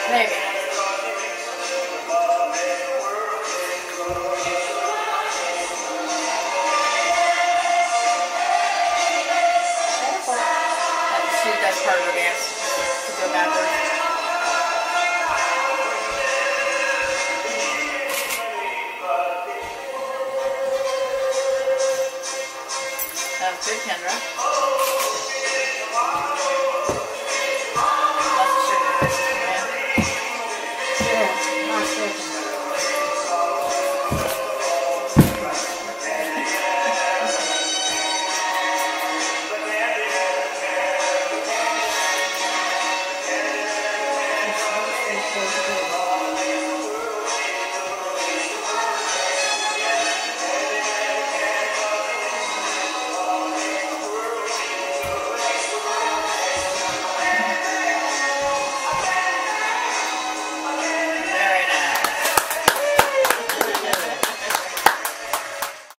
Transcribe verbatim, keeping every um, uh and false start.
Maybe. That's, that's part of the dance. To go backwards. That was good, Kendra. Lots of sugar versus command. Yeah, not sugar. Thank you.